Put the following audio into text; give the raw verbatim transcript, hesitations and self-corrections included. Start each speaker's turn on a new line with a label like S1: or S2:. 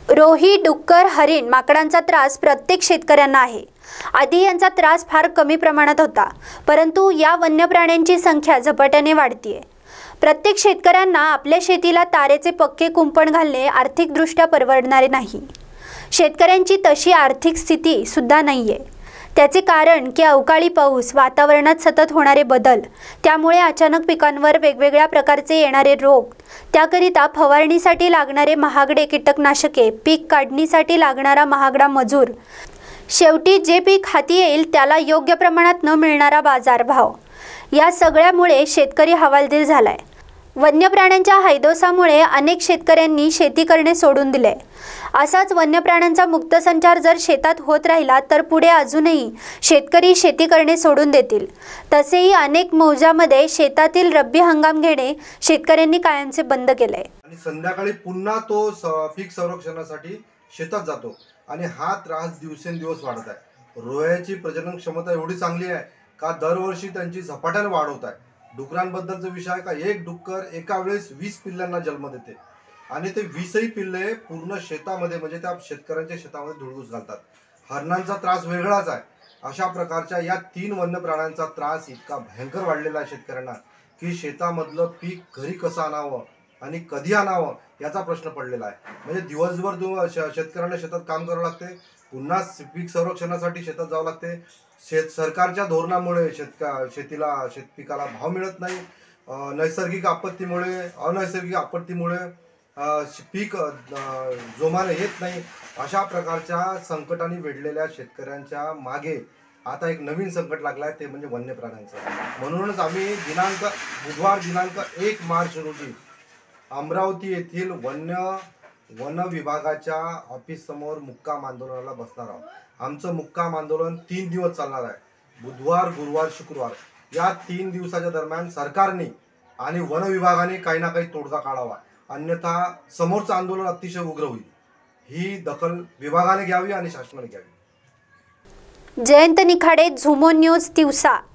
S1: रोही, डुक्कर, हरिण, माकडांचा त्रास प्रत्येक शेतकऱ्यांना आहे। आधी यांचा त्रास फार कमी प्रमाणात होता, परंतु या वन्य प्राण्यांची संख्या झपाट्याने वाढतीये। प्रत्येक शेतकऱ्यांना आपल्या शेतीला तारेचे पक्के कुंपण घालणे आर्थिकदृष्ट्या परवडणारे नाही। शेतकऱ्यांची तशी आर्थिक स्थिती सुद्धा नाहीये। त्याचे कारण की अवकाळी पाऊस, वातावरणात सतत होणारे बदल, त्यामुळे अचानक पिकांवर वेगवेगळ्या प्रकारचे येणारे रोग, त्याकरिता फवारणीसाठी लागणारे महागडे कीटकनाशके, पीक काढणीसाठी लागणारा महागडा मजूर, शेवटी जे पीक हाती येईल त्याला योग्य प्रमाणात न मिळणारा बाजारभाव, या सगळ्यामुळे शेतकरी हवालदिल झालाय। वन्य प्राण्यांच्या हैदोसामुळे अनेक शेतकऱ्यांनी शेती करणे सोडून दिले। असाच वन्य प्राण्यांचा मुक्त संचार जर शेतात होत राहिला तर पुढे अजूनही शेतकरी शेती करणे सोडून देतील। तसेही अनेक मौजामध्ये शेतातील रब्बी हंगाम घेणे शेतकऱ्यांनी कायमचे बंद केले
S2: आणि संध्याकाळी पुन्हा तो पीक संरक्षणासाठी शेतात जातो आणि हा त्रास दिवसेंदिवस वाढत आहे। रोयाची प्रजनन क्षमता एवढी चांगली आहे का दरवर्षी त्यांची झपाट्याने वाढ होत आहे। डुकरांबद्दलचा विषय आहे का एक डुक्कर एका वेळेस वीस पिल्लांना जन्म देते आणि ते वीसही पिल्ले पूर्ण शेतामध्ये म्हणजे त्या शेतकऱ्यांच्या शेतामध्ये धुळगूस घालतात। हरणांचा त्रास वेगळाच आहे। अशा प्रकारच्या या तीन वन्य प्राण्यांचा त्रास इतका भयंकर वाढलेला आहे शेतकऱ्यांना की शेतामधलं पीक घरी कसं आणावं आणि कधी आणावं याचा प्रश्न पडलेला आहे। म्हणजे दिवसभर शेतकऱ्यांना शेतात काम करावं लागते, पुन्हा पीक संरक्षणासाठी शेतात जावं लागते। शेत सरकारच्या धोरणामुळे शेतका शेतीला शेतपिकाला भाव मिळत नाही। नैसर्गिक आपत्तीमुळे अनैसर्गिक आपत्तीमुळे पीक जोमाने येत नाही। अशा प्रकारच्या संकटाने वेढलेल्या शेतकऱ्यांच्या मागे आता एक नवीन संकट लागलं आहे, ते म्हणजे वन्य प्राण्यांचं। म्हणूनच आम्ही दिनांक बुधवार दिनांक एक मार्च रोजी अमरावती येथील वन्य वन विभागाच्या ऑफिस समोर मुक्काम आंदोलनाला बसणार आहोत। आमचं मुक्काम आंदोलन तीन दिवस चालणार आहे, बुधवार, गुरुवार, शुक्रवार। या तीन दिवसाच्या दरम्यान सरकारने आणि वन विभागाने काही ना काही तोडगा काढावा, अन्यथा समोरचं आंदोलन अतिशय उग्र होईल। ही दखल विभागाने घ्यावी आणि शासनाने घ्यावी।
S1: जयंत निखाडे, झुमो न्यूज, तिवसा।